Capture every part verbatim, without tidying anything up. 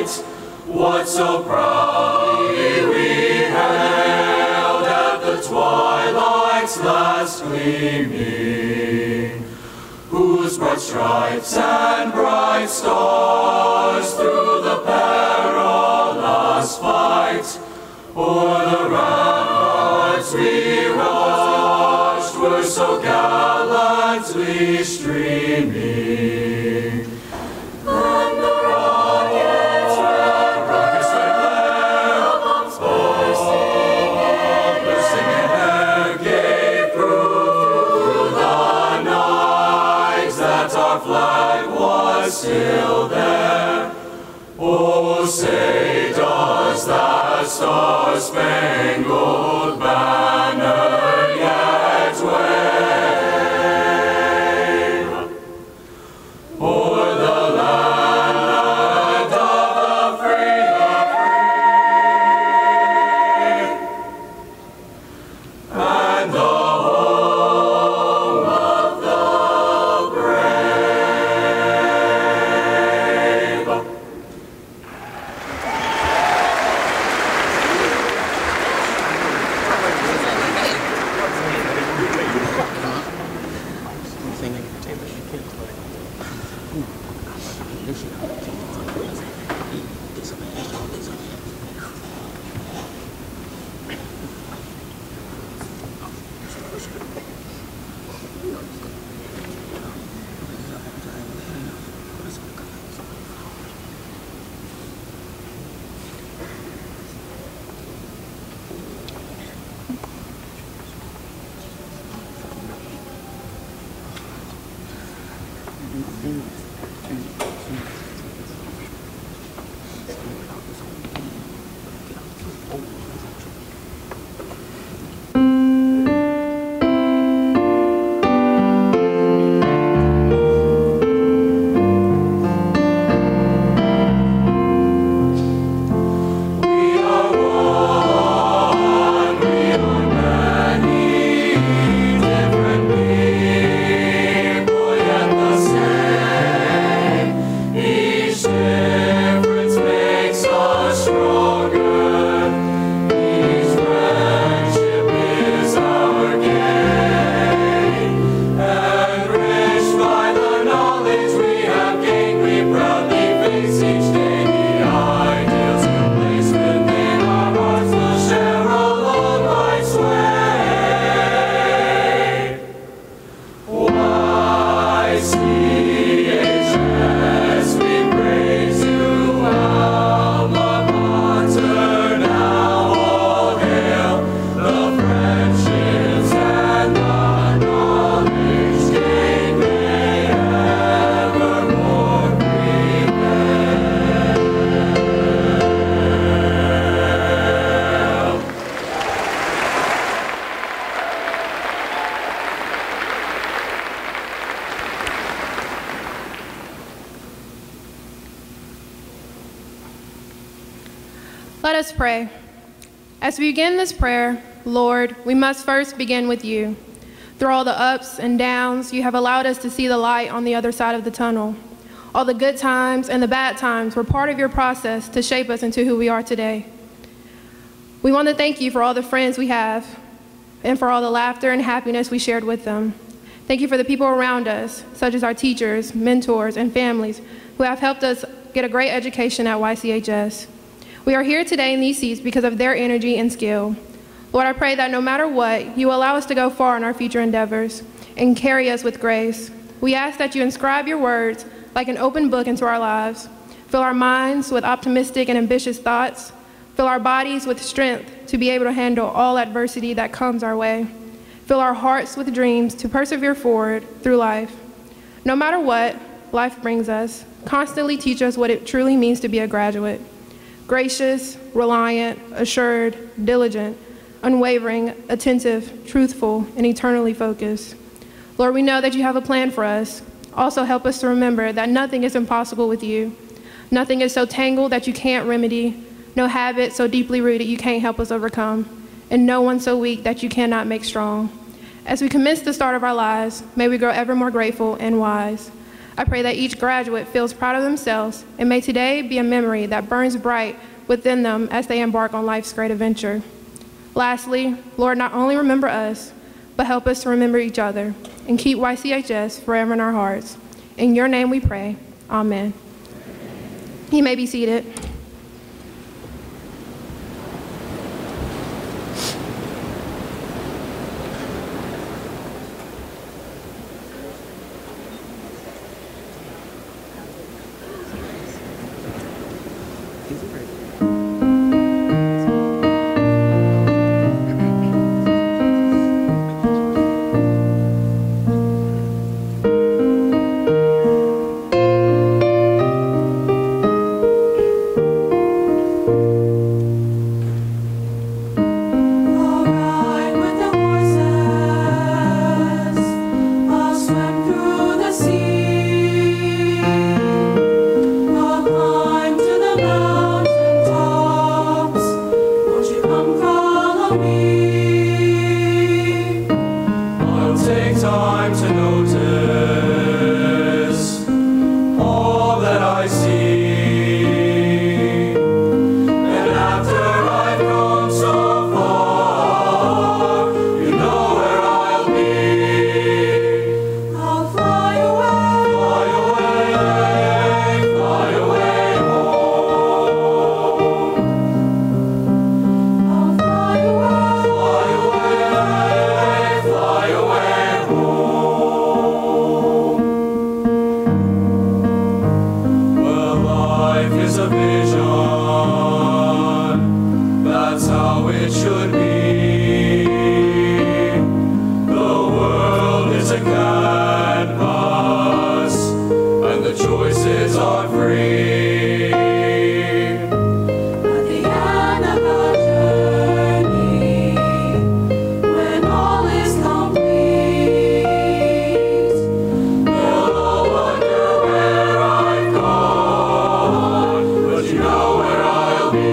light. What so proudly we hailed at the twilight's last gleaming, whose broad stripes and bright stars through the perilous fight o'er the ramparts we watched were so gallantly streaming. And the rockets red, rockets red glare amongst bursting in air gave proof through the night that our flag was still there. Oh, say does that star-spangled banner yet wave o'er the land of the free, the free, and the home of the brave. Let us pray. As we begin this prayer, Lord, we must first begin with you. Through all the ups and downs, you have allowed us to see the light on the other side of the tunnel. All the good times and the bad times were part of your process to shape us into who we are today. We want to thank you for all the friends we have and for all the laughter and happiness we shared with them. Thank you for the people around us, such as our teachers, mentors, and families who have helped us get a great education at Y C H S. We are here today in these seats because of their energy and skill. Lord, I pray that no matter what, you allow us to go far in our future endeavors and carry us with grace. We ask that you inscribe your words like an open book into our lives. Fill our minds with optimistic and ambitious thoughts. Fill our bodies with strength to be able to handle all adversity that comes our way. Fill our hearts with dreams to persevere forward through life. No matter what life brings us, constantly teach us what it truly means to be a graduate. Gracious, reliant, assured, diligent, unwavering, attentive, truthful, and eternally focused. Lord, we know that you have a plan for us. Also help us to remember that nothing is impossible with you. Nothing is so tangled that you can't remedy, no habit so deeply rooted you can't help us overcome, and no one so weak that you cannot make strong. As we commence the start of our lives, may we grow ever more grateful and wise. I pray that each graduate feels proud of themselves, and may today be a memory that burns bright within them as they embark on life's great adventure. Lastly, Lord, not only remember us, but help us to remember each other and keep Y C H S forever in our hearts. In your name we pray, amen. You may be seated. I'll be.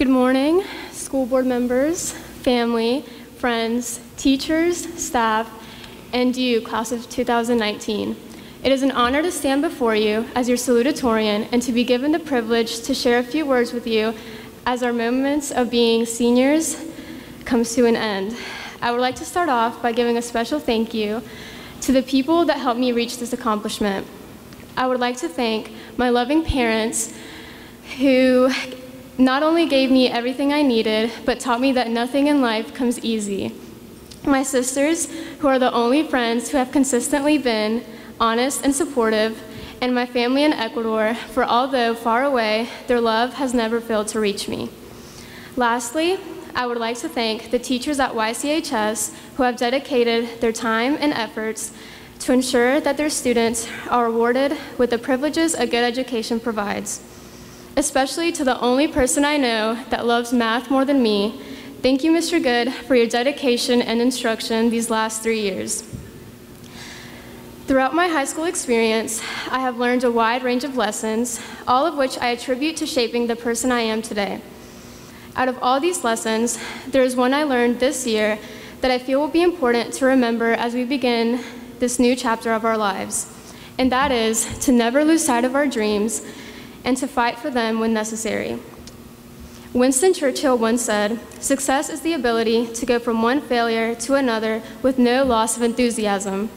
morning, school board members, family, friends, teachers, staff, and you, class of two thousand nineteen. It is an honor to stand before you as your salutatorian and to be given the privilege to share a few words with you as our moments of being seniors comes to an end. I would like to start off by giving a special thank you to the people that helped me reach this accomplishment. I would like to thank my loving parents who not only gave me everything I needed, but taught me that nothing in life comes easy. My sisters, who are the only friends who have consistently been honest and supportive, and my family in Ecuador, for although far away, their love has never failed to reach me. Lastly, I would like to thank the teachers at Y C H S who have dedicated their time and efforts to ensure that their students are awarded with the privileges a good education provides. Especially to the only person I know that loves math more than me, thank you, Mister Good, for your dedication and instruction these last three years. Throughout my high school experience, I have learned a wide range of lessons, all of which I attribute to shaping the person I am today. Out of all these lessons, there is one I learned this year that I feel will be important to remember as we begin this new chapter of our lives, and that is to never lose sight of our dreams and to fight for them when necessary. Winston Churchill once said, "Success is the ability to go from one failure to another with no loss of enthusiasm."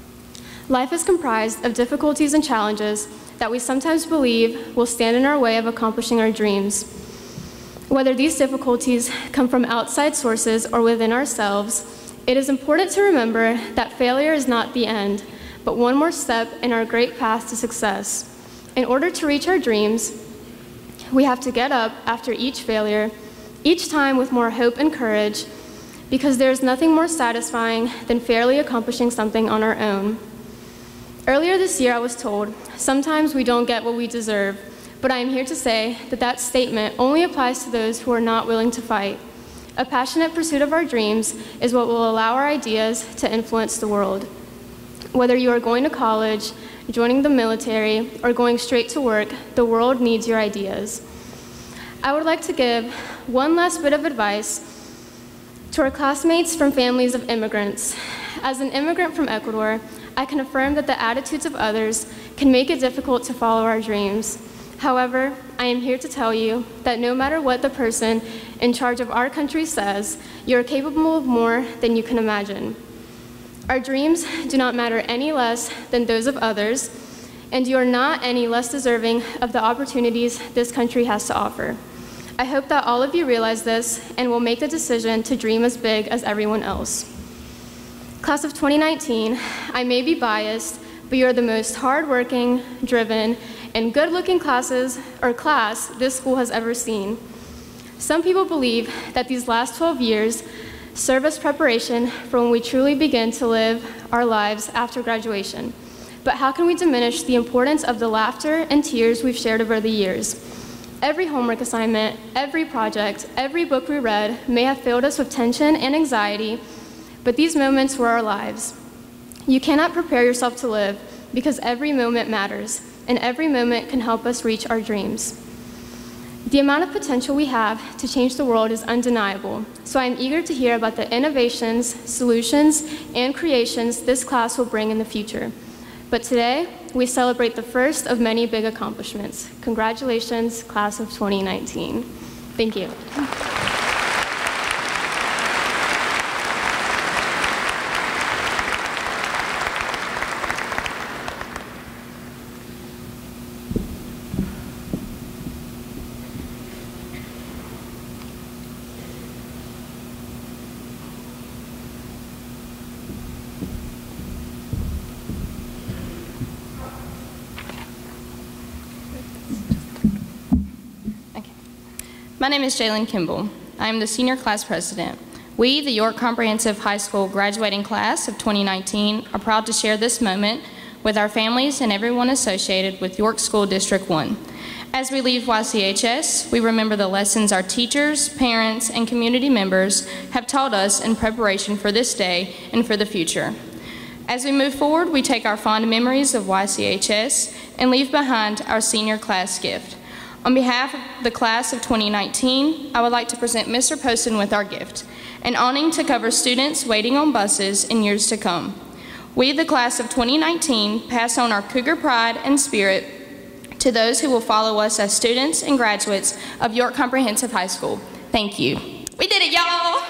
Life is comprised of difficulties and challenges that we sometimes believe will stand in our way of accomplishing our dreams. Whether these difficulties come from outside sources or within ourselves, it is important to remember that failure is not the end, but one more step in our great path to success. In order to reach our dreams, we have to get up after each failure, each time with more hope and courage, because there is nothing more satisfying than fairly accomplishing something on our own. Earlier this year, I was told, sometimes we don't get what we deserve, but I am here to say that that statement only applies to those who are not willing to fight. A passionate pursuit of our dreams is what will allow our ideas to influence the world. Whether you are going to college, joining the military, or going straight to work, the world needs your ideas. I would like to give one last bit of advice to our classmates from families of immigrants. As an immigrant from Ecuador, I can affirm that the attitudes of others can make it difficult to follow our dreams. However, I am here to tell you that no matter what the person in charge of our country says, you are capable of more than you can imagine. Our dreams do not matter any less than those of others, and you are not any less deserving of the opportunities this country has to offer. I hope that all of you realize this and will make the decision to dream as big as everyone else. Class of twenty nineteen, I may be biased, but you are the most hardworking, driven, and good-looking classes or class this school has ever seen. Some people believe that these last twelve years serve as preparation for when we truly begin to live our lives after graduation. But how can we diminish the importance of the laughter and tears we've shared over the years? Every homework assignment, every project, every book we read may have filled us with tension and anxiety, but these moments were our lives. You cannot prepare yourself to live because every moment matters, and every moment can help us reach our dreams. The amount of potential we have to change the world is undeniable, so I am eager to hear about the innovations, solutions, and creations this class will bring in the future. But today, we celebrate the first of many big accomplishments. Congratulations, class of twenty nineteen. Thank you. My name is Jalen Kimball. I am the senior class president. We, the York Comprehensive High School graduating class of twenty nineteen, are proud to share this moment with our families and everyone associated with York School District one. As we leave Y C H S, we remember the lessons our teachers, parents, and community members have taught us in preparation for this day and for the future. As we move forward, we take our fond memories of Y C H S and leave behind our senior class gift. On behalf of the class of twenty nineteen, I would like to present Mister Poston with our gift, an awning to cover students waiting on buses in years to come. We, the class of twenty nineteen, pass on our Cougar pride and spirit to those who will follow us as students and graduates of York Comprehensive High School. Thank you. We did it, y'all!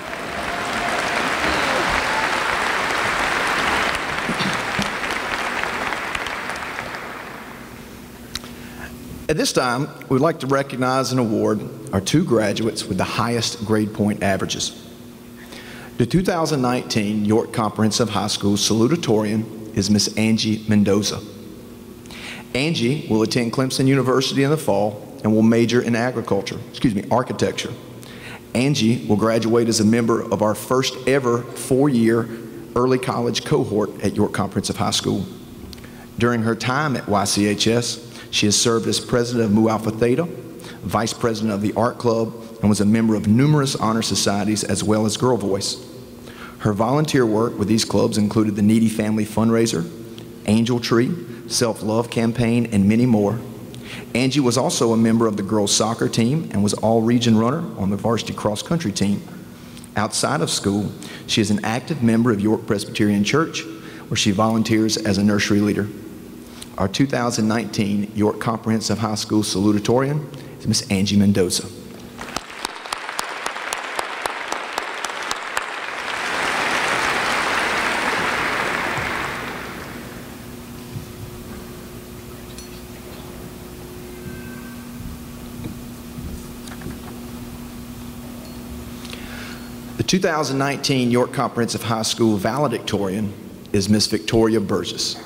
At this time, we'd like to recognize and award our two graduates with the highest grade point averages. The two thousand nineteen York Comprehensive High School salutatorian is Miss Angie Mendoza. Angie will attend Clemson University in the fall and will major in agriculture, excuse me, architecture. Angie will graduate as a member of our first ever four-year early college cohort at York Comprehensive High School. During her time at Y C H S, she has served as president of Mu Alpha Theta, vice president of the Art Club, and was a member of numerous honor societies as well as Girl Voice. Her volunteer work with these clubs included the Needy Family Fundraiser, Angel Tree, Self-Love Campaign, and many more. Angie was also a member of the girls soccer team and was all-region runner on the varsity cross-country team. Outside of school, she is an active member of York Presbyterian Church, where she volunteers as a nursery leader. Our two thousand nineteen York Comprehensive High School salutatorian is Miss Angie Mendoza. The two thousand nineteen York Comprehensive High School valedictorian is Miss Victoria Burgess.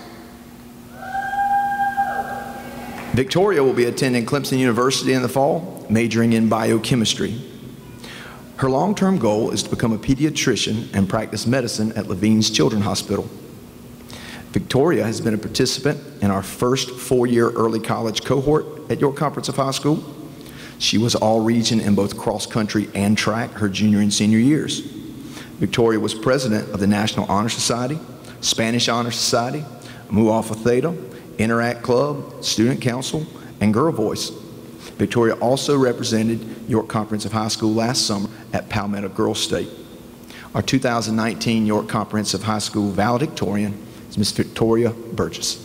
Victoria will be attending Clemson University in the fall, majoring in biochemistry. Her long-term goal is to become a pediatrician and practice medicine at Levine's Children's Hospital. Victoria has been a participant in our first four-year early college cohort at York Comprehensive High School. She was all-region in both cross-country and track her junior and senior years. Victoria was president of the National Honor Society, Spanish Honor Society, Mu Alpha Theta, Interact Club, Student Council, and Girl Voice. Victoria also represented York Comprehensive High School last summer at Palmetto Girls State. Our two thousand nineteen York Comprehensive High School valedictorian is Miss Victoria Burgess.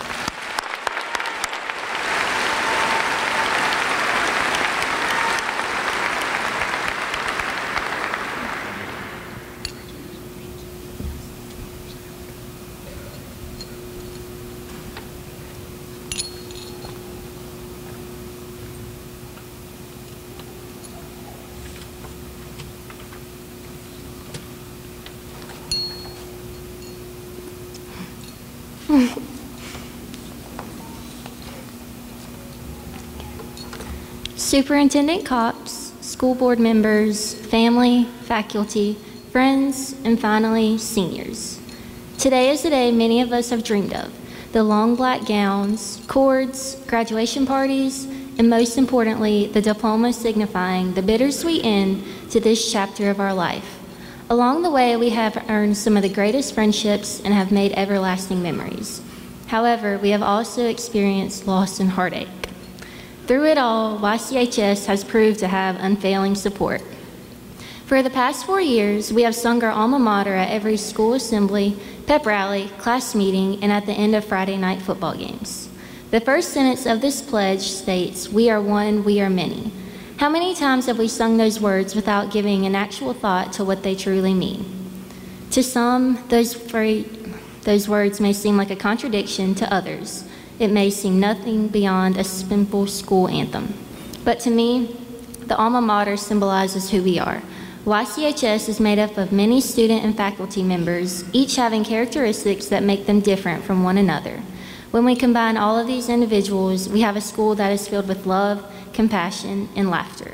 Superintendent Cox, school board members, family, faculty, friends, and finally, seniors. Today is the day many of us have dreamed of. The long black gowns, cords, graduation parties, and most importantly, the diploma signifying the bittersweet end to this chapter of our life. Along the way, we have earned some of the greatest friendships and have made everlasting memories. However, we have also experienced loss and heartache. Through it all, Y C H S has proved to have unfailing support. For the past four years, we have sung our alma mater at every school assembly, pep rally, class meeting, and at the end of Friday night football games. The first sentence of this pledge states, "We are one, we are many." How many times have we sung those words without giving an actual thought to what they truly mean? To some, those, those words may seem like a contradiction. To others, it may seem nothing beyond a simple school anthem. But to me, the alma mater symbolizes who we are. Y C H S is made up of many student and faculty members, each having characteristics that make them different from one another. When we combine all of these individuals, we have a school that is filled with love, compassion, and laughter.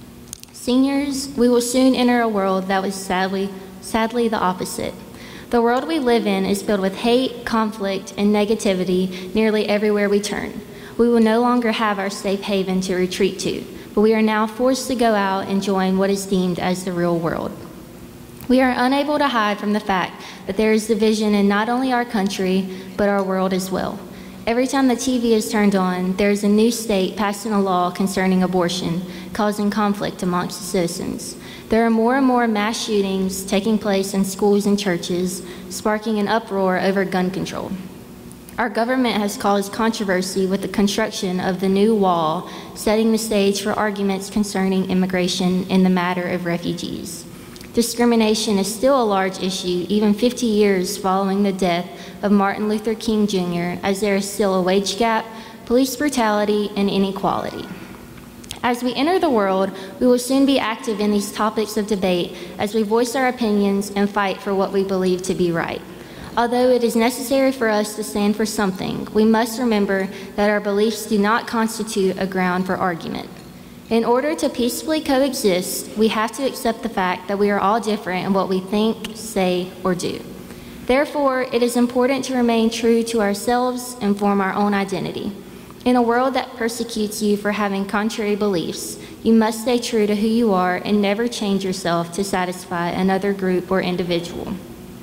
Seniors, we will soon enter a world that was sadly, sadly the opposite. The world we live in is filled with hate, conflict, and negativity nearly everywhere we turn. We will no longer have our safe haven to retreat to, but we are now forced to go out and join what is deemed as the real world. We are unable to hide from the fact that there is division in not only our country, but our world as well. Every time the T V is turned on, there is a new state passing a law concerning abortion, causing conflict amongst the citizens. There are more and more mass shootings taking place in schools and churches, sparking an uproar over gun control. Our government has caused controversy with the construction of the new wall, setting the stage for arguments concerning immigration in the matter of refugees. Discrimination is still a large issue, even fifty years following the death of Martin Luther King Junior, as there is still a wage gap, police brutality, and inequality. As we enter the world, we will soon be active in these topics of debate as we voice our opinions and fight for what we believe to be right. Although it is necessary for us to stand for something, we must remember that our beliefs do not constitute a ground for argument. In order to peacefully coexist, we have to accept the fact that we are all different in what we think, say, or do. Therefore, it is important to remain true to ourselves and form our own identity. In a world that persecutes you for having contrary beliefs, you must stay true to who you are and never change yourself to satisfy another group or individual.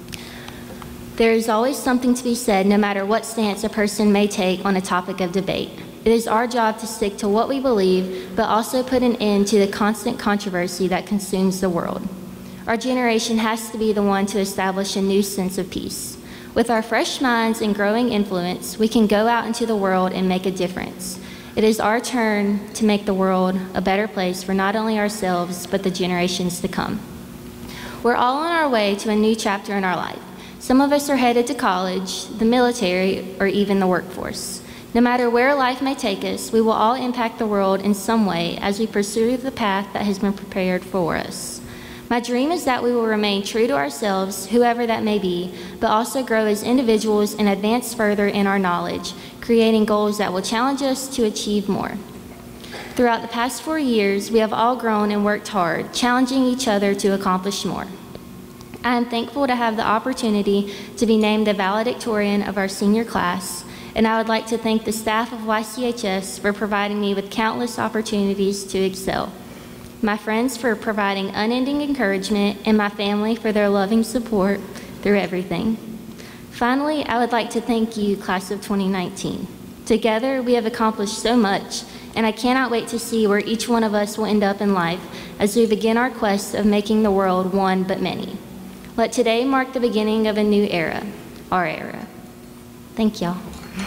There is always something to be said no matter what stance a person may take on a topic of debate. It is our job to stick to what we believe, but also put an end to the constant controversy that consumes the world. Our generation has to be the one to establish a new sense of peace. With our fresh minds and growing influence, we can go out into the world and make a difference. It is our turn to make the world a better place for not only ourselves, but the generations to come. We're all on our way to a new chapter in our life. Some of us are headed to college, the military, or even the workforce. No matter where life may take us, we will all impact the world in some way as we pursue the path that has been prepared for us. My dream is that we will remain true to ourselves, whoever that may be, but also grow as individuals and advance further in our knowledge, creating goals that will challenge us to achieve more. Throughout the past four years, we have all grown and worked hard, challenging each other to accomplish more. I am thankful to have the opportunity to be named the valedictorian of our senior class, and I would like to thank the staff of Y C H S for providing me with countless opportunities to excel, my friends for providing unending encouragement, and my family for their loving support through everything. Finally, I would like to thank you, class of twenty nineteen. Together, we have accomplished so much, and I cannot wait to see where each one of us will end up in life as we begin our quest of making the world one but many. Let today mark the beginning of a new era, our era. Thank y'all.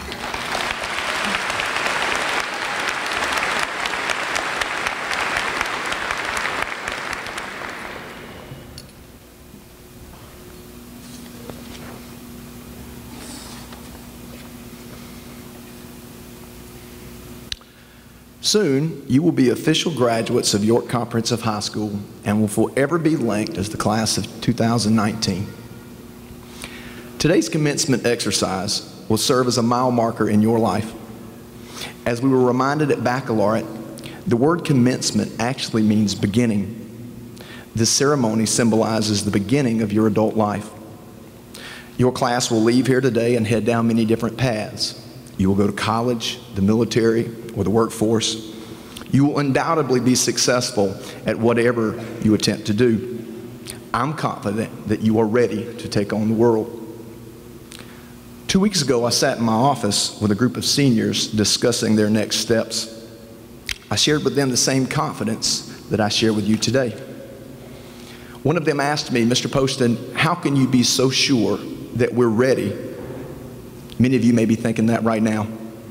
Soon, you will be official graduates of York Comprehensive High School and will forever be linked as the class of two thousand nineteen. Today's commencement exercise will serve as a mile marker in your life. As we were reminded at baccalaureate, the word commencement actually means beginning. This ceremony symbolizes the beginning of your adult life. Your class will leave here today and head down many different paths. You will go to college, the military, or the workforce. You will undoubtedly be successful at whatever you attempt to do. I'm confident that you are ready to take on the world. Two weeks ago, I sat in my office with a group of seniors discussing their next steps. I shared with them the same confidence that I share with you today. One of them asked me, Mister Poston, how can you be so sure that we're ready? Many of you may be thinking that right now.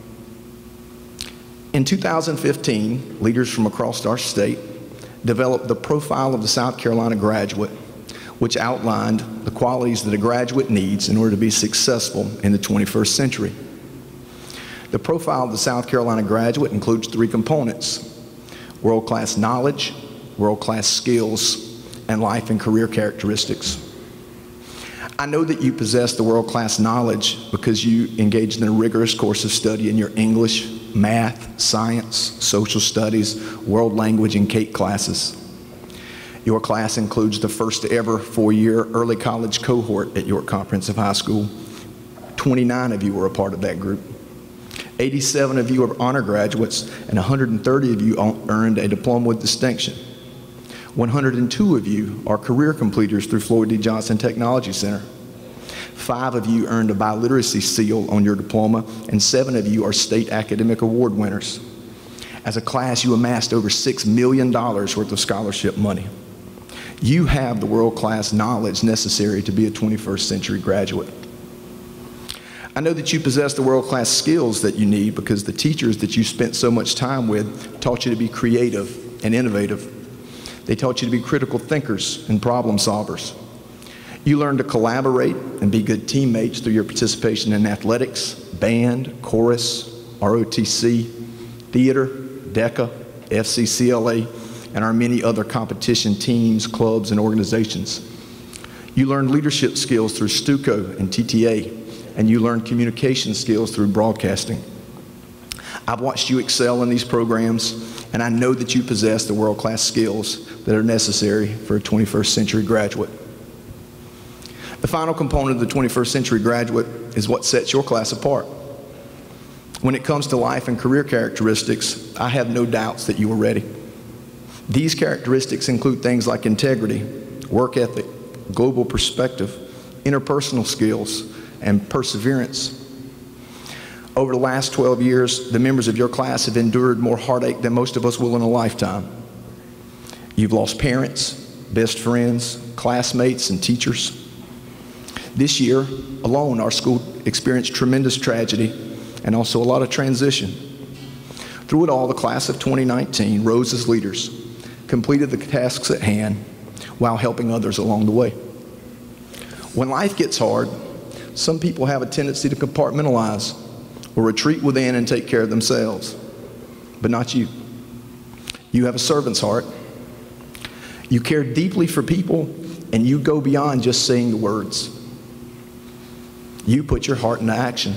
In two thousand fifteen, leaders from across our state developed the profile of the South Carolina graduate, which outlined the qualities that a graduate needs in order to be successful in the twenty-first century. The profile of the South Carolina graduate includes three components: world-class knowledge, world-class skills, and life and career characteristics. I know that you possess the world-class knowledge because you engaged in a rigorous course of study in your English, math, science, social studies, world language, and C A T E classes. Your class includes the first ever four-year early college cohort at York Comprehensive High School. twenty-nine of you were a part of that group. eighty-seven of you are honor graduates, and one hundred thirty of you earned a diploma with distinction. one hundred two of you are career completers through Floyd D. Johnson Technology Center. Five of you earned a biliteracy seal on your diploma, and seven of you are state academic award winners. As a class, you amassed over six million dollars worth of scholarship money. You have the world-class knowledge necessary to be a twenty-first century graduate. I know that you possess the world-class skills that you need because the teachers that you spent so much time with taught you to be creative and innovative. They taught you to be critical thinkers and problem solvers. You learned to collaborate and be good teammates through your participation in athletics, band, chorus, R O T C, theater, DECA, F C C L A, and our many other competition teams, clubs, and organizations. You learned leadership skills through STUCO and T T A, and you learned communication skills through broadcasting. I've watched you excel in these programs, and I know that you possess the world-class skills that are necessary for a twenty-first century graduate. The final component of the twenty-first century graduate is what sets your class apart. When it comes to life and career characteristics, I have no doubts that you are ready. These characteristics include things like integrity, work ethic, global perspective, interpersonal skills, and perseverance. Over the last twelve years, the members of your class have endured more heartache than most of us will in a lifetime. You've lost parents, best friends, classmates, and teachers. This year alone, our school experienced tremendous tragedy and also a lot of transition. Through it all, the class of twenty nineteen rose as leaders, completed the tasks at hand while helping others along the way. When life gets hard, some people have a tendency to compartmentalize or retreat within and take care of themselves, but not you. You have a servant's heart. You care deeply for people, and you go beyond just saying the words. You put your heart into action.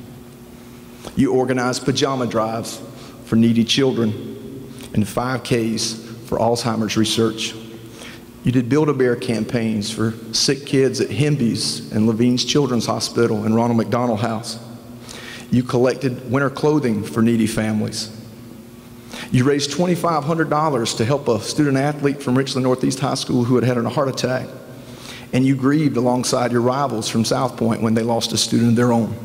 You organize pajama drives for needy children and five Ks for Alzheimer's research. You did Build-A-Bear campaigns for sick kids at Hemby's and Levine's Children's Hospital and Ronald McDonald House. You collected winter clothing for needy families. You raised twenty-five hundred dollars to help a student athlete from Richland Northeast High School who had had a heart attack. And you grieved alongside your rivals from South Point when they lost a student of their own.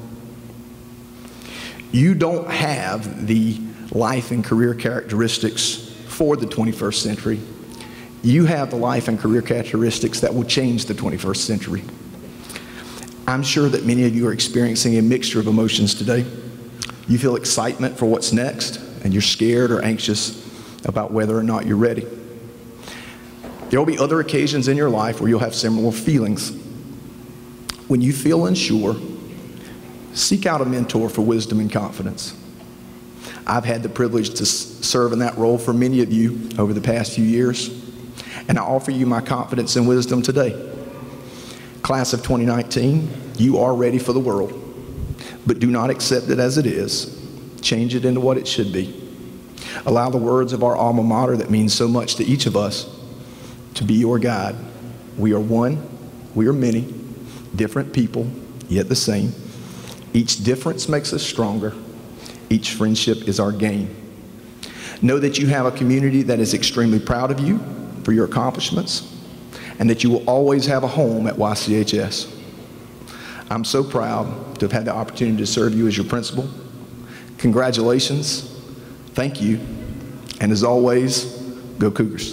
You don't have the life and career characteristics for the twenty-first century. You have the life and career characteristics that will change the twenty-first century. I'm sure that many of you are experiencing a mixture of emotions today. You feel excitement for what's next, and you're scared or anxious about whether or not you're ready. There will be other occasions in your life where you'll have similar feelings. When you feel unsure, seek out a mentor for wisdom and confidence. I've had the privilege to serve in that role for many of you over the past few years, and I offer you my confidence and wisdom today. Class of twenty nineteen, you are ready for the world, but do not accept it as it is. Change it into what it should be. Allow the words of our alma mater that means so much to each of us to be your guide. We are one, we are many, different people, yet the same. Each difference makes us stronger. Each friendship is our gain. Know that you have a community that is extremely proud of you for your accomplishments, and that you will always have a home at Y C H S. I'm so proud to have had the opportunity to serve you as your principal. Congratulations, thank you, and as always, go Cougars.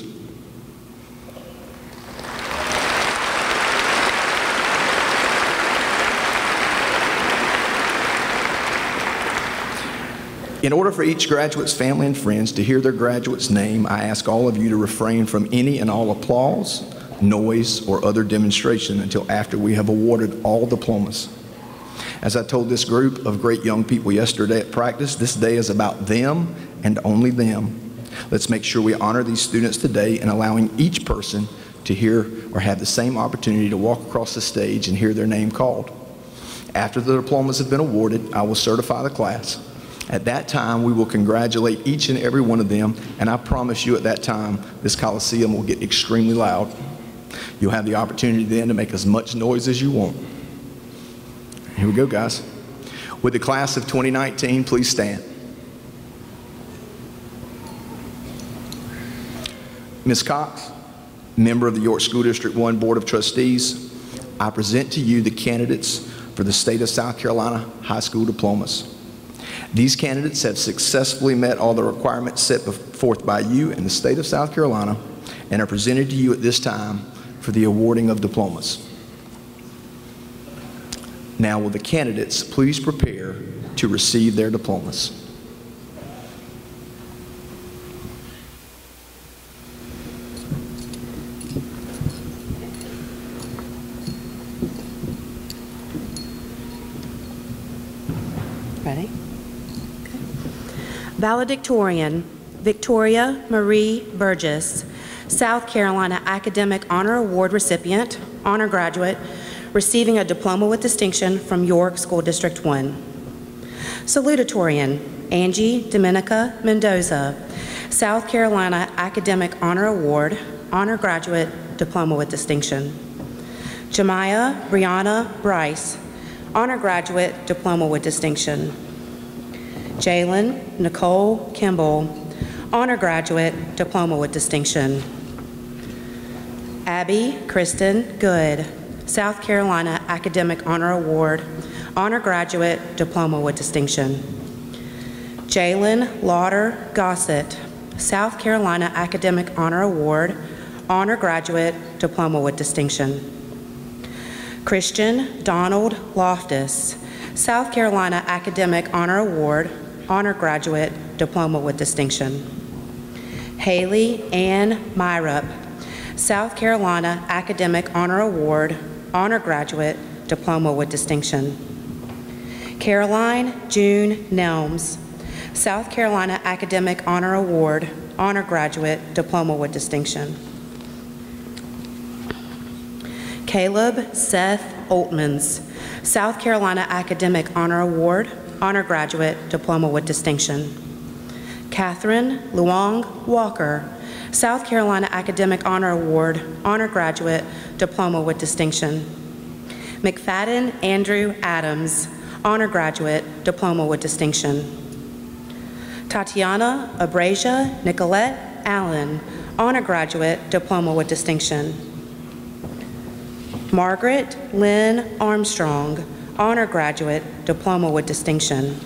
In order for each graduate's family and friends to hear their graduate's name, I ask all of you to refrain from any and all applause, noise, or other demonstration until after we have awarded all diplomas. As I told this group of great young people yesterday at practice, this day is about them and only them. Let's make sure we honor these students today in allowing each person to hear or have the same opportunity to walk across the stage and hear their name called. After the diplomas have been awarded, I will certify the class. At that time, we will congratulate each and every one of them, and I promise you at that time, this Coliseum will get extremely loud. You'll have the opportunity then to make as much noise as you want. Here we go, guys. With the class of twenty nineteen, please stand. Miz Cox, member of the York School District one Board of Trustees, I present to you the candidates for the State of South Carolina high school diplomas. These candidates have successfully met all the requirements set forth by you in the State of South Carolina and are presented to you at this time for the awarding of diplomas. Now, will the candidates please prepare to receive their diplomas? Ready? Okay. Valedictorian, Victoria Marie Burgess, South Carolina Academic Honor Award recipient, honor graduate, receiving a diploma with distinction from York School District one. Salutatorian, Angie Dominica Mendoza, South Carolina Academic Honor Award, honor graduate, diploma with distinction. Jemiah Brianna Bryce, honor graduate, diploma with distinction. Jalen Nicole Kimball, honor graduate, diploma with distinction. Abby Kristen Good, South Carolina Academic Honor Award, honor graduate, diploma with distinction. Jalen Lauder Gossett, South Carolina Academic Honor Award, honor graduate, diploma with distinction. Christian Donald Loftus, South Carolina Academic Honor Award, honor graduate, diploma with distinction. Haley Ann Myrup, South Carolina Academic Honor Award, honor graduate, diploma with distinction. Caroline June Nelms, South Carolina Academic Honor Award, honor graduate, diploma with distinction. Caleb Seth Oltmans, South Carolina Academic Honor Award, honor graduate, diploma with distinction. Catherine Luong Walker, South Carolina Academic Honor Award, honor graduate, diploma with distinction. McFadden Andrew Adams, honor graduate, diploma with distinction. Tatiana Abrasia Nicolette Allen, honor graduate, diploma with distinction. Margaret Lynn Armstrong, honor graduate, diploma with distinction.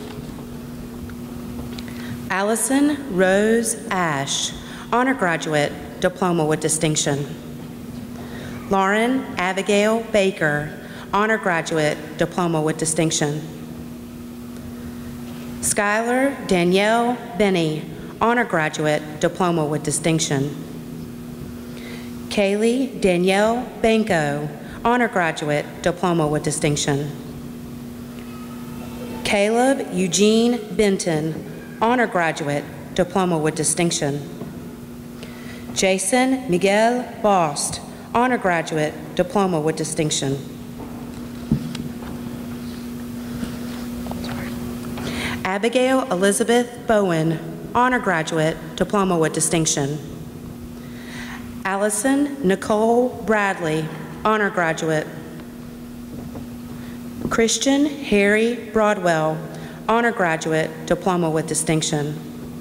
Allison Rose Ash, honor graduate, diploma with distinction. Lauren Abigail Baker, honor graduate, diploma with distinction. Skylar Danielle Benny, honor graduate, diploma with distinction. Kaylee Danielle Banco, honor graduate, diploma with distinction. Caleb Eugene Benton, honor graduate, diploma with distinction. Jason Miguel Bost, honor graduate, diploma with distinction. Abigail Elizabeth Bowen, honor graduate, diploma with distinction. Allison Nicole Bradley, honor graduate. Christian Harry Broadwell, honor graduate, diploma with distinction.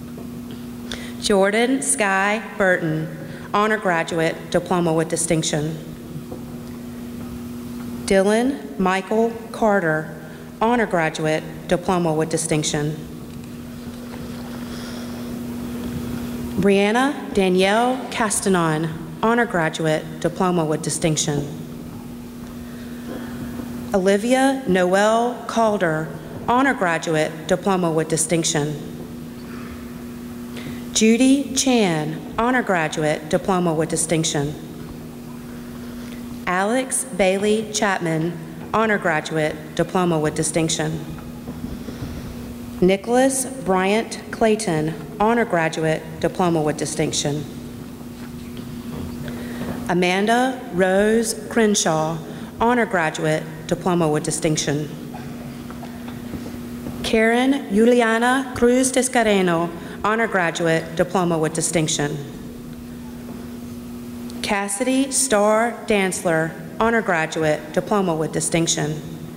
Jordan Sky Burton, honor graduate, diploma with distinction. Dylan Michael Carter, honor graduate, diploma with distinction. Brianna Danielle Castanon, honor graduate, diploma with distinction. Olivia Noel Calder, honor graduate, diploma with distinction. Judy Chan, honor graduate, diploma with distinction. Alex Bailey Chapman, honor graduate, diploma with distinction. Nicholas Bryant Clayton, honor graduate, diploma with distinction. Amanda Rose Crenshaw, honor graduate, diploma with distinction. Karen Juliana Cruz Tiscareno, honor graduate, diploma with distinction. Cassidy Starr Dantzler, honor graduate, diploma with distinction.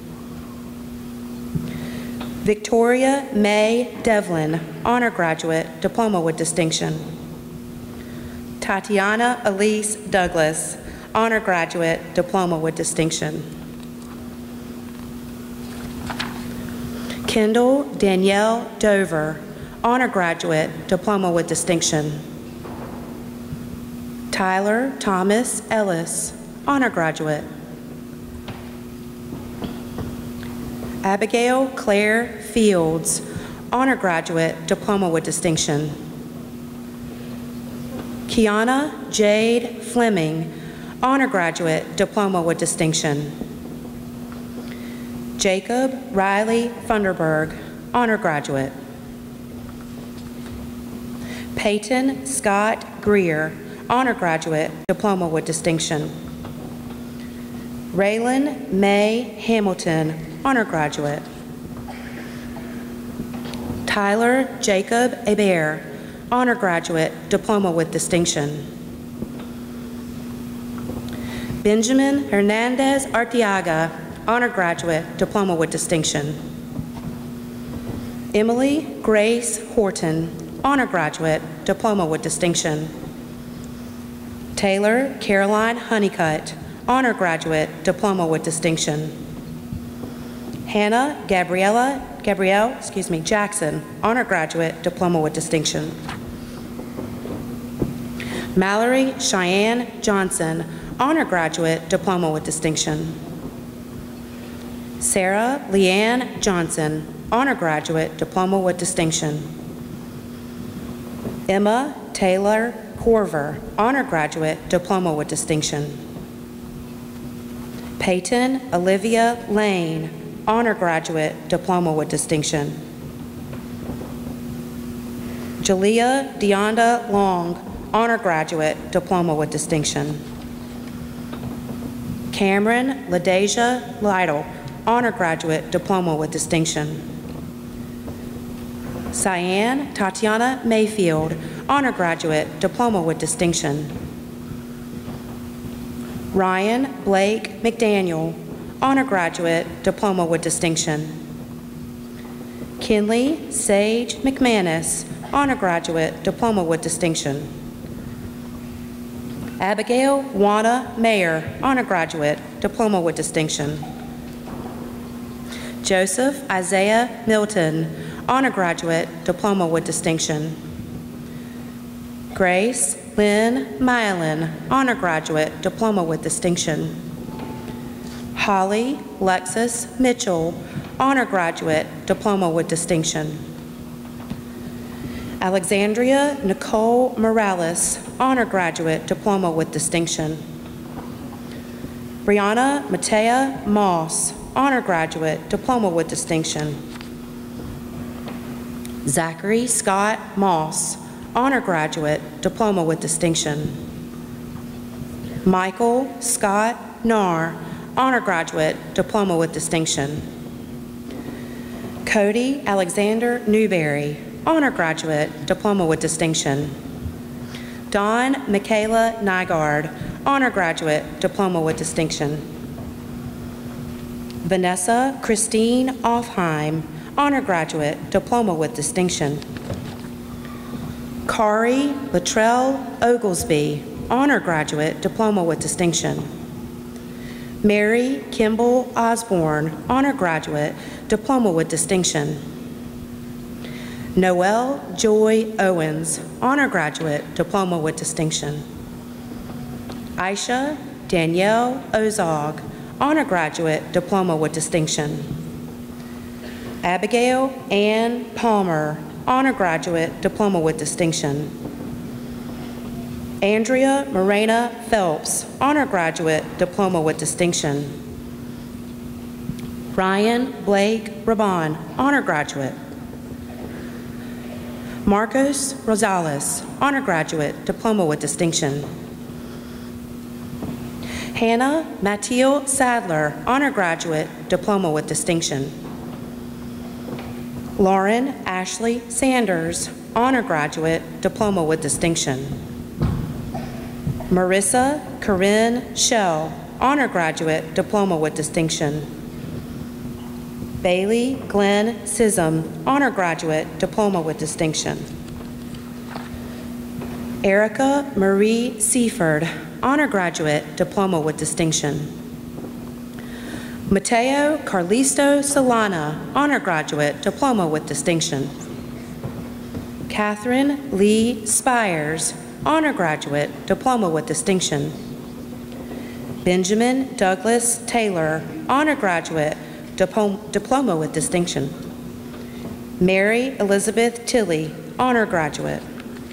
Victoria May Devlin, honor graduate, diploma with distinction. Tatiana Elise Douglas, honor graduate, diploma with distinction. Kendall Danielle Dover, honor graduate, diploma with distinction. Tyler Thomas Ellis, honor graduate. Abigail Claire Fields, honor graduate, diploma with distinction. Kiana Jade Fleming, honor graduate, diploma with distinction. Jacob Riley Funderburg, honor graduate. Peyton Scott Greer, honor graduate, diploma with distinction. Raylan May Hamilton, honor graduate. Tyler Jacob Hebert, honor graduate, diploma with distinction. Benjamin Hernandez Arteaga, honor graduate, diploma with distinction. Emily Grace Horton, honor graduate, diploma with distinction. Taylor Caroline Honeycutt, honor graduate, diploma with distinction. Hannah Gabriella, Gabrielle, excuse me, Jackson, honor graduate, diploma with distinction. Mallory Cheyenne Johnson, honor graduate, diploma with distinction. Sarah Leanne Johnson, honor graduate, diploma with distinction. Emma Taylor Corver, honor graduate, diploma with distinction. Peyton Olivia Lane, honor graduate, diploma with distinction. Jalea Deonda Long, honor graduate, diploma with distinction. Cameron LaDeja Lytle, honor graduate, diploma with distinction. Cyan Tatiana Mayfield, honor graduate, diploma with distinction. Ryan Blake McDaniel, honor graduate, diploma with distinction. Kinley Sage McManus, honor graduate, diploma with distinction. Abigail Juana Mayer, honor graduate, diploma with distinction. Joseph Isaiah Milton, honor graduate, diploma with distinction. Grace Lynn Mylan, honor graduate, diploma with distinction. Holly Lexus Mitchell, honor graduate, diploma with distinction. Alexandria Nicole Morales, honor graduate, diploma with distinction. Brianna Matea Moss, honor graduate, diploma with distinction. Zachary Scott Moss, honor graduate, diploma with distinction. Michael Scott Narr, honor graduate, diploma with distinction. Cody Alexander Newberry, honor graduate, diploma with distinction. Dawn Michaela Nygaard, honor graduate, diploma with distinction. Vanessa Christine Offheim, honor graduate, diploma with distinction. Kari Latrell Oglesby, honor graduate, diploma with distinction. Mary Kimball Osborne, honor graduate, diploma with distinction. Noelle Joy Owens, honor graduate, diploma with distinction. Aisha Danielle Ozog, honor graduate, diploma with distinction. Abigail Ann Palmer, honor graduate, diploma with distinction. Andrea Morena Phelps, honor graduate, diploma with distinction. Ryan Blake Raban, honor graduate. Marcos Rosales, honor graduate, diploma with distinction. Hannah Matilde Sadler, honor graduate, diploma with distinction. Lauren Ashley Sanders, honor graduate, diploma with distinction. Marissa Corinne Shell, honor graduate, diploma with distinction. Bailey Glenn Sism, honor graduate, diploma with distinction. Erica Marie Seaford, honor graduate, diploma with distinction. Mateo Carlisto Solana, honor graduate, diploma with distinction. Catherine Lee Spires, honor graduate, diploma with distinction. Benjamin Douglas Taylor, honor graduate, Dipl- diploma with distinction. Mary Elizabeth Tilley, honor graduate.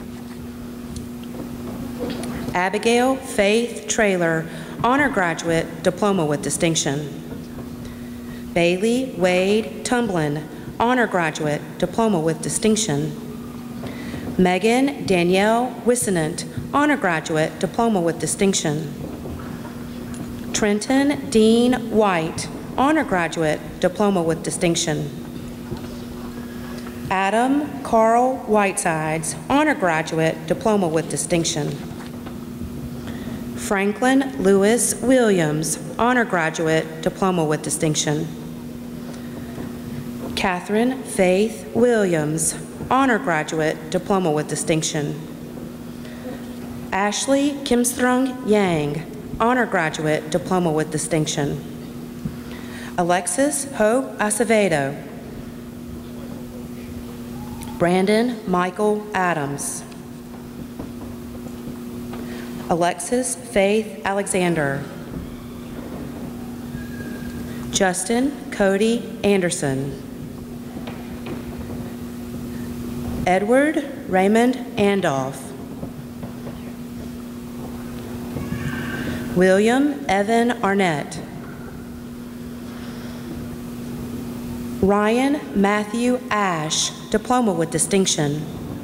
Abigail Faith Traylor, honor graduate, diploma with distinction. Bailey Wade Tumblin, honor graduate, diploma with distinction. Megan Danielle Wissenant, honor graduate, diploma with distinction. Trenton Dean White, honor graduate, diploma with distinction. Adam Carl Whitesides, honor graduate, diploma with distinction. Franklin Lewis Williams, honor graduate, diploma with distinction. Catherine Faith Williams, honor graduate, diploma with distinction. Ashley Kimstrung Yang, honor graduate, diploma with distinction. Alexis Hope Acevedo. Brandon Michael Adams. Alexis Faith Alexander. Justin Cody Anderson. Edward Raymond Andolph. William Evan Arnett. Ryan Matthew Ash, diploma with distinction.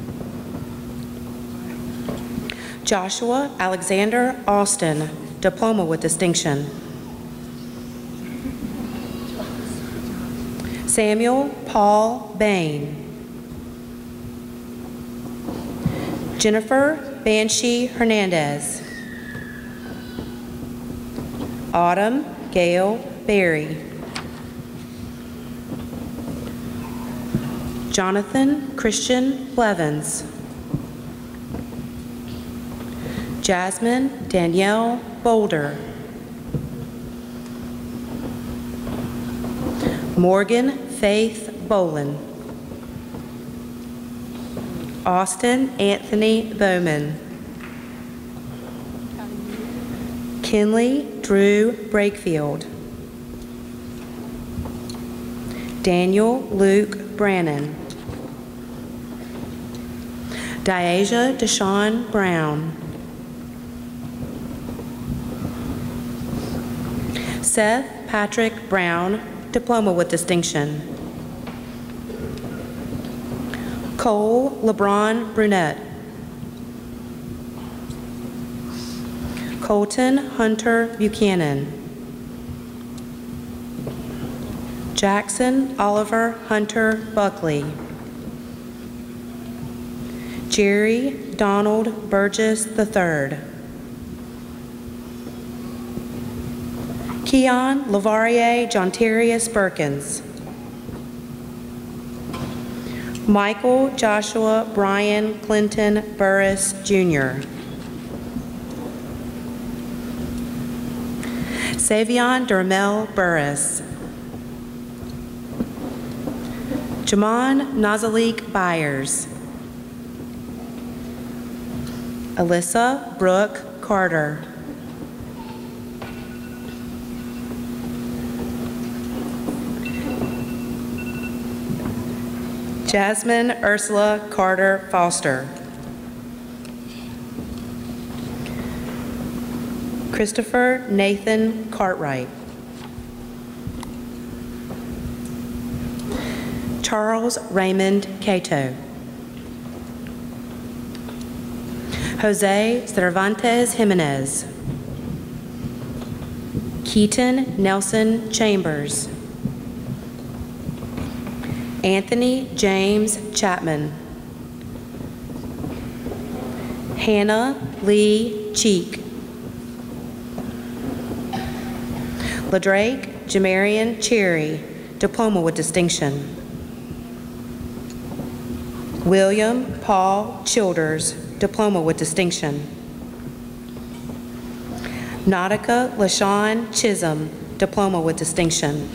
Joshua Alexander Austin, diploma with distinction. Samuel Paul Bain. Jennifer Banshee Hernandez. Autumn Gail Berry. Jonathan Christian Blevins. Jasmine Danielle Boulder. Morgan Faith Bolin. Austin Anthony Bowman. Kinley Drew Brakefield. Daniel Luke Brannon. Diasia Deshawn Brown. Seth Patrick Brown, diploma with distinction. Cole LeBron Brunette. Colton Hunter Buchanan. Jackson Oliver Hunter Buckley. Jerry Donald Burgess the third. Keon Lavarier Jontarius Perkins. Michael Joshua Brian Clinton Burris Junior Savion Dermel Burris. Jamon Nazalik Byers. Alyssa Brooke Carter. Jasmine Ursula Carter Foster. Christopher Nathan Cartwright. Charles Raymond Cato. Jose Cervantes Jimenez. Keaton Nelson Chambers. Anthony James Chapman. Hannah Lee Cheek. LaDrake Jamarian Cherry, diploma with distinction. William Paul Childers, diploma with distinction. Nautica LaShawn Chisholm, Diploma with Distinction.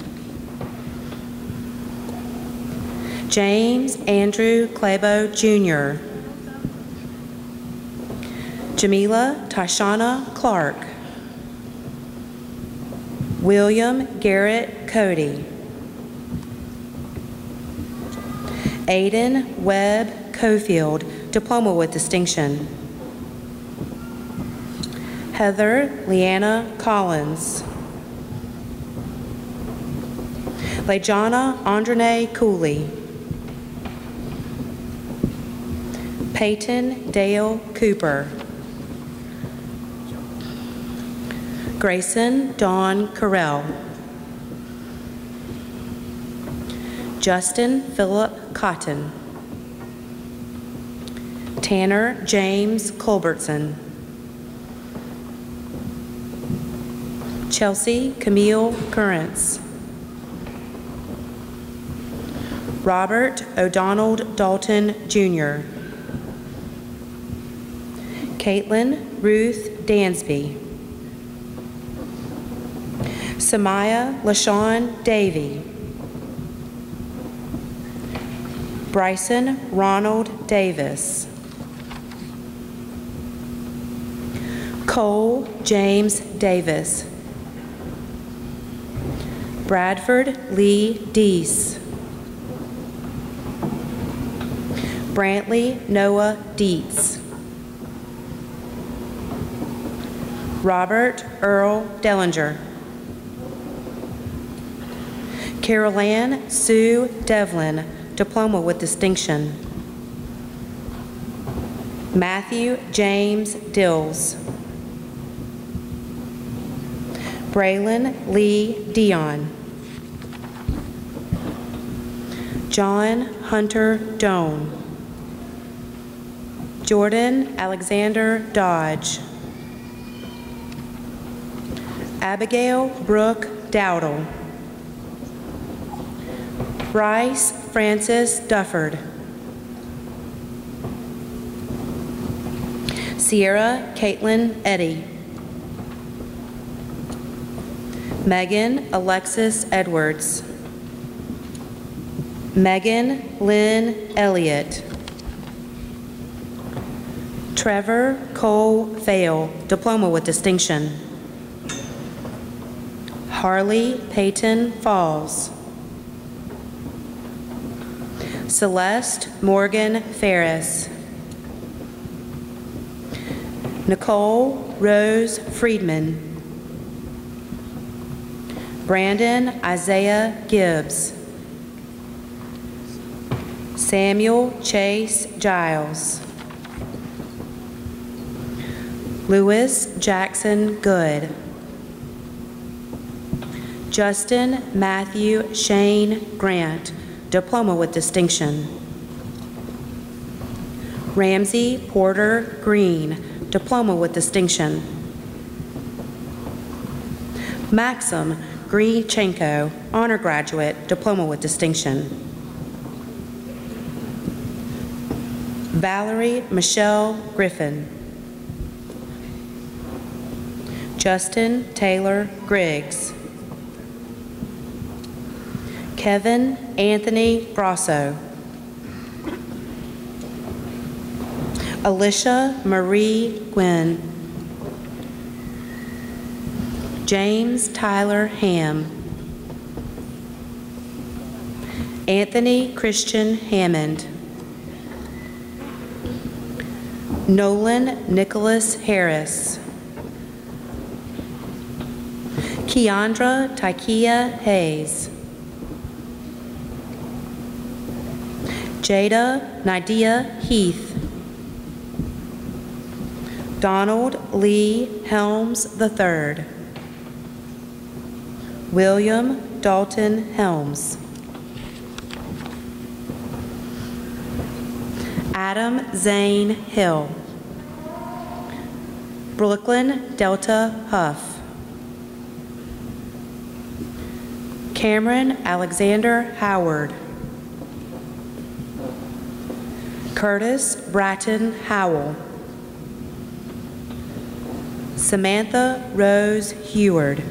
James Andrew Clabo, Junior Jamila Tashana Clark. William Garrett Cody. Aiden Webb Cofield, Diploma with Distinction. Heather Leanna Collins. Lejana Andrene Cooley. Peyton Dale Cooper. Grayson Dawn Carell. Justin Philip Cotton. Tanner James Culbertson. Chelsea Camille Currents. Robert O'Donnell Dalton, Junior Caitlin Ruth Dansby. Samaya LaShawn Davey. Bryson Ronald Davis. Cole James Davis. Bradford Lee Deese. Brantley Noah Dietz. Robert Earl Dellinger. Carol Ann Sue Devlin, Diploma with Distinction. Matthew James Dills. Braylon Lee Dion. John Hunter Doan. Jordan Alexander Dodge. Abigail Brooke Dowdle. Bryce Francis Dufford. Sierra Caitlin Eddy. Megan Alexis Edwards. Megan Lynn Elliott. Trevor Cole Fail, Diploma with Distinction. Harley Peyton Falls. Celeste Morgan Ferris. Nicole Rose Friedman. Brandon Isaiah Gibbs. Samuel Chase Giles. Lewis Jackson Good. Justin Matthew Shane Grant, Diploma with Distinction. Ramsey Porter Green, Diploma with Distinction. Maxim Grichenko, Honor Graduate, Diploma with Distinction. Valerie Michelle Griffin. Justin Taylor Griggs. Kevin Anthony Grosso. Alicia Marie Gwynn. James Tyler Ham. Anthony Christian Hammond. Nolan Nicholas Harris. Keandra Tykia Hayes. Jada Nadia Heath. Donald Lee Helms the third. William Dalton Helms. Adam Zane Hill. Brooklyn Delta Huff. Cameron Alexander Howard. Curtis Bratton Howell. Samantha Rose Heward.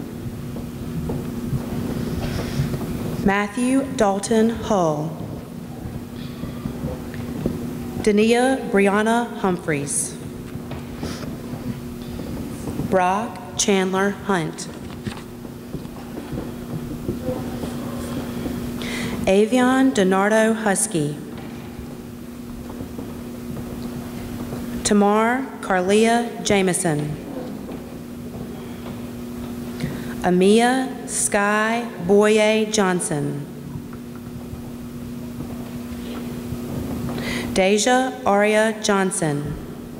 Matthew Dalton Hull. Dania Brianna Humphreys. Brock Chandler Hunt. Avion Donardo Husky. Tamar Carlia Jameson. Amia Sky Boye Johnson. Deja Aria Johnson.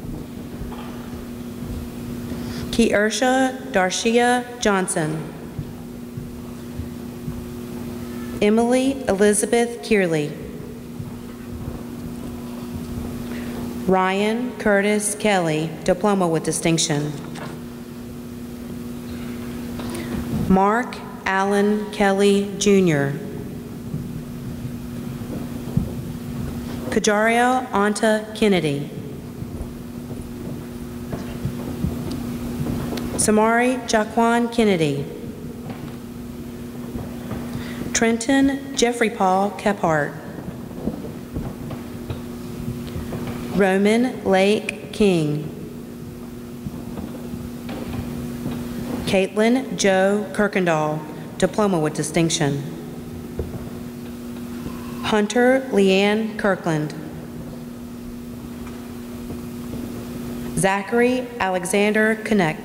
Kiersha Darshia Johnson. Emily Elizabeth Kearley. Ryan Curtis Kelly, Diploma with Distinction. Mark Allen Kelly, Junior Kajario Anta Kennedy. Samari Jaquan Kennedy. Trenton Jeffrey Paul Kephart. Roman Lake King. Caitlin Joe Kirkendall, Diploma with Distinction. Hunter Leanne Kirkland. Zachary Alexander Connect.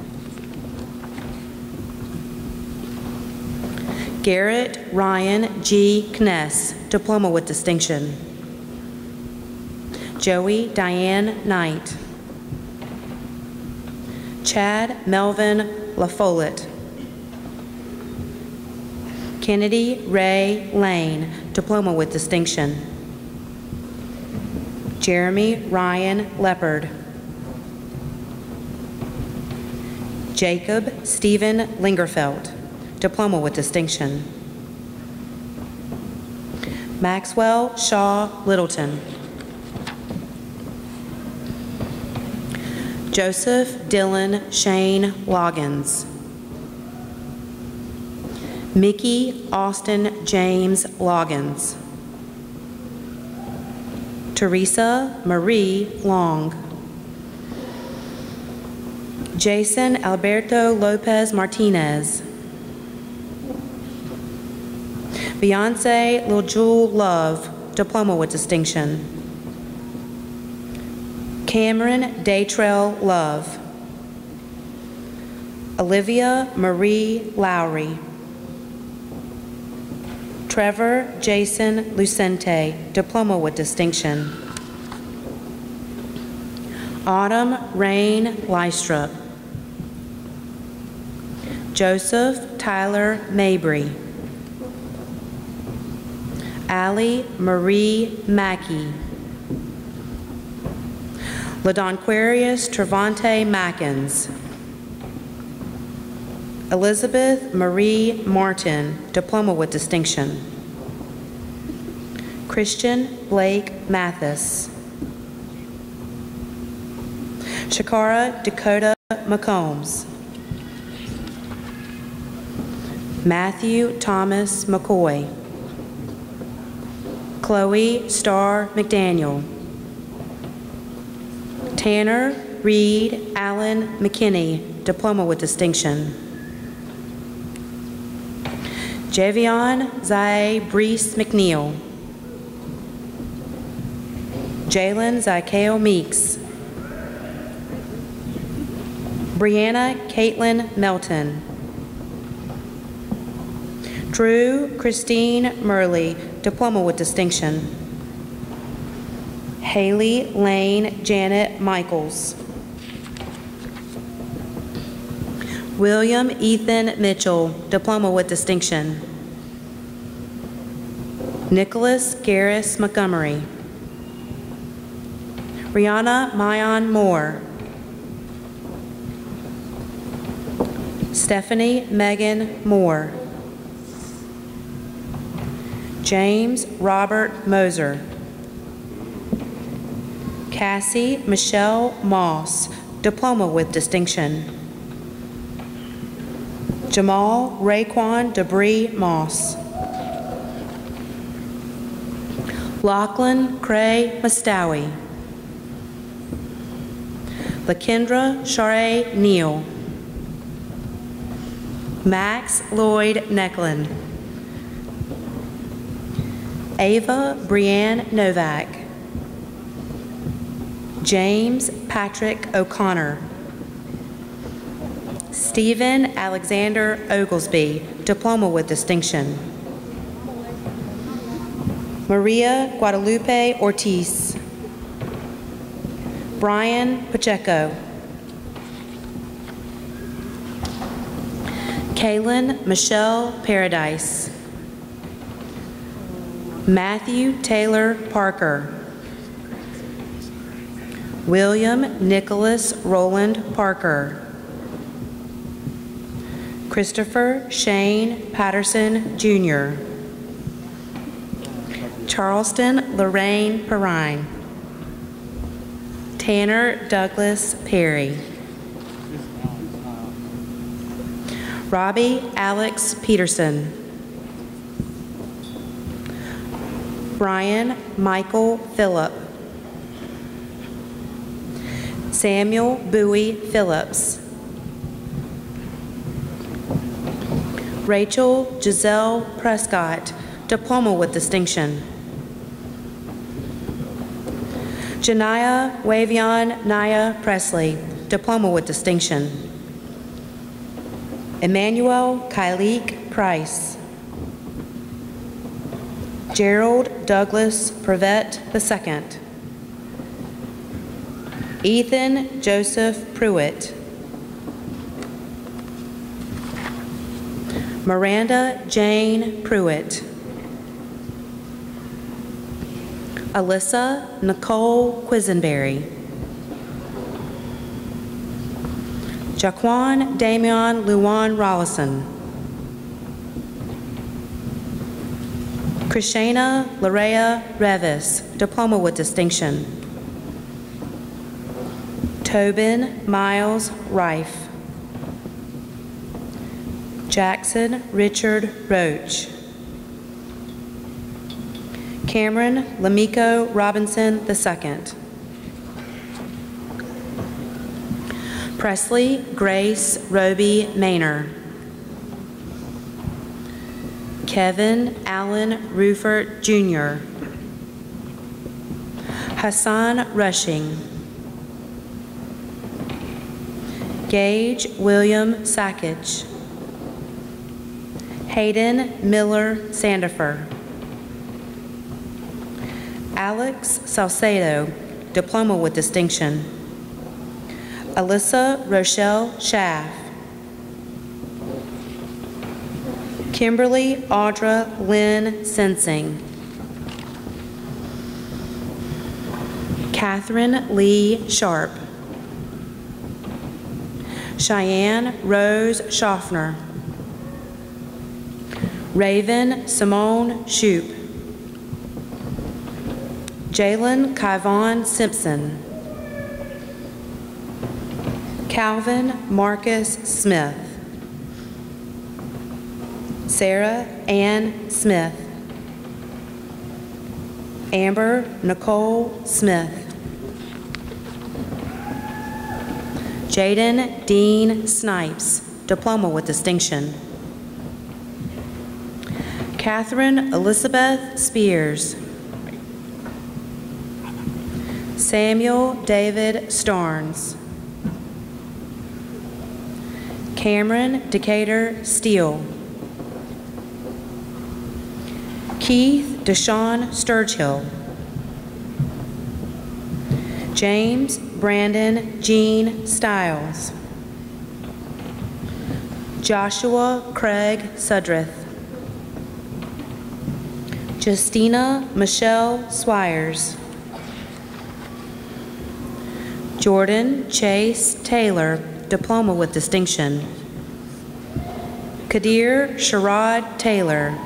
Garrett Ryan G. Kness, Diploma with Distinction. Joey Diane Knight. Chad Melvin LaFollette. Kennedy Ray Lane, Diploma with Distinction. Jeremy Ryan Leopard. Jacob Stephen Lingerfeld, Diploma with Distinction. Maxwell Shaw Littleton. Joseph Dylan Shane Loggins. Mickey Austin James Loggins. Teresa Marie Long. Jason Alberto Lopez Martinez. Beyonce Lil Jewel Love, Diploma with Distinction. Cameron Daytrail Love. Olivia Marie Lowry. Trevor Jason Lucente, Diploma with Distinction. Autumn Rain Lystrup. Joseph Tyler Mabry. Allie Marie Mackey. LaDonquarius Trevante Mackins. Elizabeth Marie Martin, Diploma with Distinction. Christian Blake Mathis. Shakara Dakota McCombs. Matthew Thomas McCoy. Chloe Starr McDaniel. Tanner Reed Allen McKinney, Diploma with Distinction. Javion Zai Brees McNeil. Jalen Zykeo Meeks. Brianna Caitlin Melton. Drew Christine Murley, Diploma with Distinction. Haley Lane Janet Michaels. William Ethan Mitchell, Diploma with Distinction. Nicholas Garris Montgomery. Rihanna Mayon Moore. Stephanie Megan Moore. James Robert Moser. Cassie Michelle Moss, Diploma with Distinction. Jamal Raekwon Debris Moss. Lachlan Cray Mustawi. Lakendra Sharae Neal. Max Lloyd Necklin. Ava Brianne Novak. James Patrick O'Connor. Stephen Alexander Oglesby, Diploma with Distinction. Maria Guadalupe Ortiz. Brian Pacheco. Kaylin Michelle Paradise. Matthew Taylor Parker. William Nicholas Roland Parker. Christopher Shane Patterson, Junior Charleston Lorraine Perrine. Tanner Douglas Perry. Robbie Alex Peterson. Brian Michael Phillip. Samuel Bowie Phillips. Rachel Giselle Prescott, Diploma with Distinction. Janiyah Wavion Naya Presley, Diploma with Distinction. Emmanuel Kyleek Price. Gerald Douglas Prevette the Second. Ethan Joseph Pruitt. Miranda Jane Pruitt. Alyssa Nicole Quisenberry. Jaquan Damian Luan Rollison. Krishana Larea Revis, Diploma with Distinction. Tobin Miles Rife. Jackson Richard Roach. Cameron Lamiko Robinson the Second. Presley Grace Roby Maynor. Kevin Allen Rufert Junior Hassan Rushing. Gage William Sackage. Hayden Miller Sandifer. Alex Salcedo, Diploma with Distinction. Alyssa Rochelle Schaff. Kimberly Audra Lynn Sensing. Catherine Lee Sharp. Cheyenne Rose Schaffner. Raven Simone Shoup. Jalen Kyvon Simpson. Calvin Marcus Smith. Sarah Ann Smith. Amber Nicole Smith. Jaden Dean Snipes, Diploma with Distinction. Catherine Elizabeth Spears. Samuel David Starnes. Cameron Decatur Steele. Keith Deshaun Sturgill. James Brandon Jean Stiles. Joshua Craig Sudreth. Justina Michelle Swires. Jordan Chase Taylor, Diploma with Distinction. Kadir Sherrod Taylor.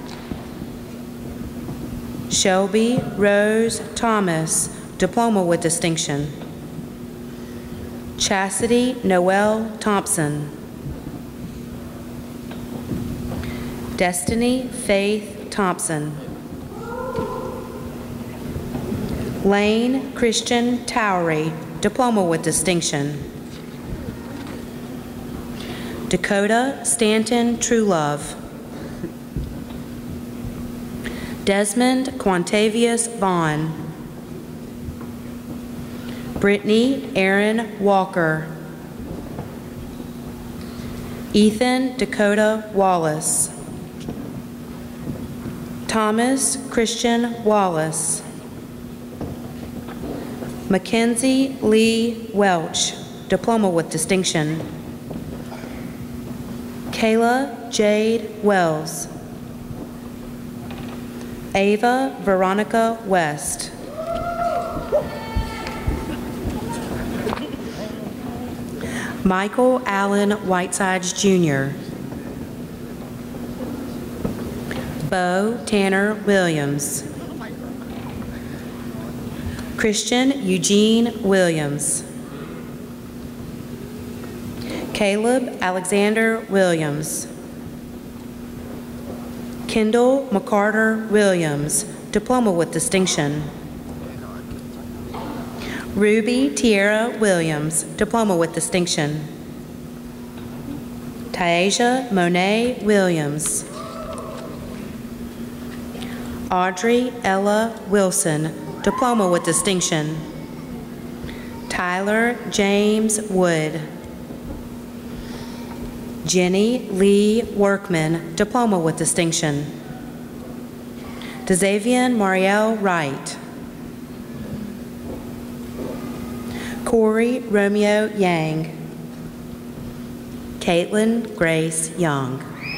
Shelby Rose Thomas, Diploma with Distinction. Chastity Noel Thompson. Destiny Faith Thompson. Lane Christian Towery, Diploma with Distinction. Dakota Stanton Truelove. Desmond Quantavius Vaughn. Brittany Aaron Walker. Ethan Dakota Wallace. Thomas Christian Wallace. Mackenzie Lee Welch, Diploma with Distinction. Kayla Jade Wells. Ava Veronica West. Michael Allen Whitesides Junior Bo Tanner Williams. Christian Eugene Williams. Caleb Alexander Williams. Kendall McCarter Williams, Diploma with Distinction. Ruby Tierra Williams, Diploma with Distinction. Taisha Monet Williams. Audrey Ella Wilson, Diploma with Distinction. Tyler James Wood. Jenny Lee Workman, Diploma with Distinction. Desavian Marielle Wright. Corey Romeo Yang. Caitlin Grace Young.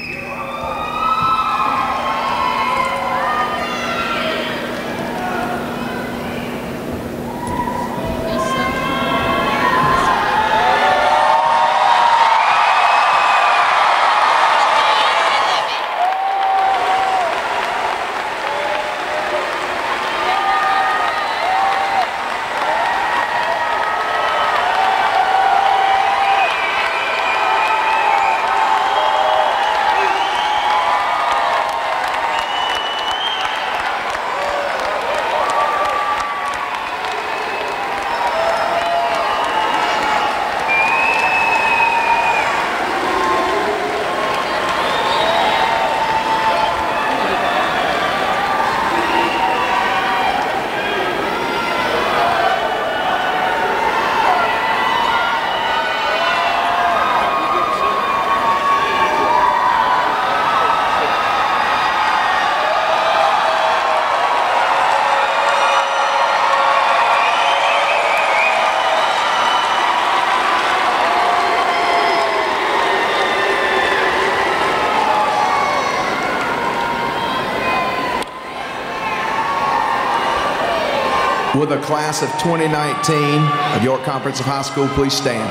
Will the class of twenty nineteen of York Comprehensive High School please stand?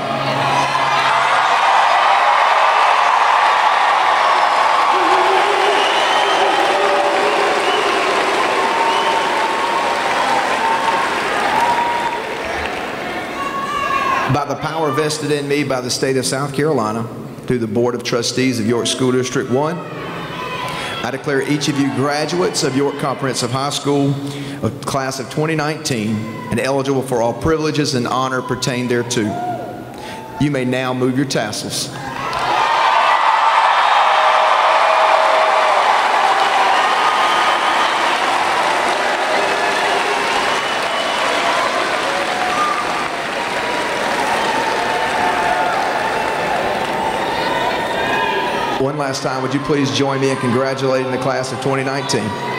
By the power vested in me by the state of South Carolina, through the Board of Trustees of York School District one, I declare each of you graduates of York Comprehensive High School, a class of twenty nineteen, and eligible for all privileges and honor pertain thereto. You may now move your tassels. One last time, would you please join me in congratulating the class of twenty nineteen?